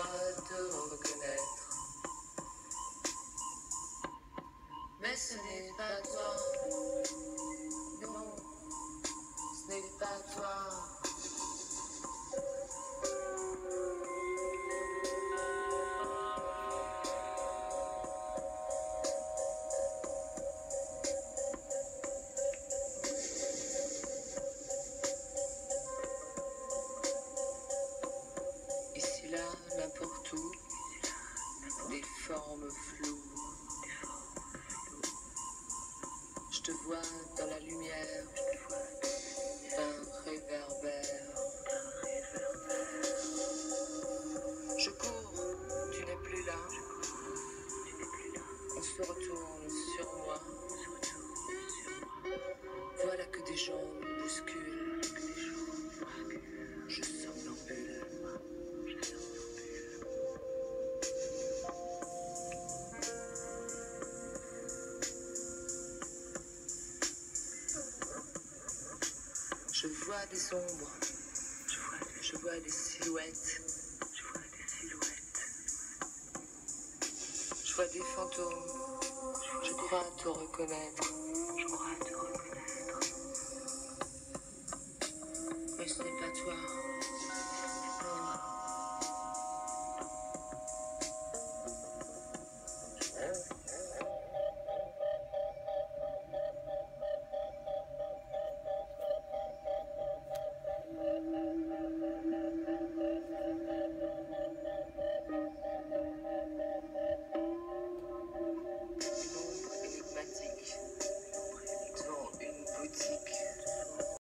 crois te reconnaître. Mais ce n'est pas toi. Non, ce n'est pas toi. Ici, là, n'importe où, des formes floues. Je te vois dans la lumière d'un réverbère. Je cours, tu n'es plus là. On se retourne sur moi. Voilà que des gens me bousculent. Je somnambule. Je vois des ombres. Je vois des silhouettes. Je vois des fantômes. Je crois te reconnaître. Mais ce n'est pas toi.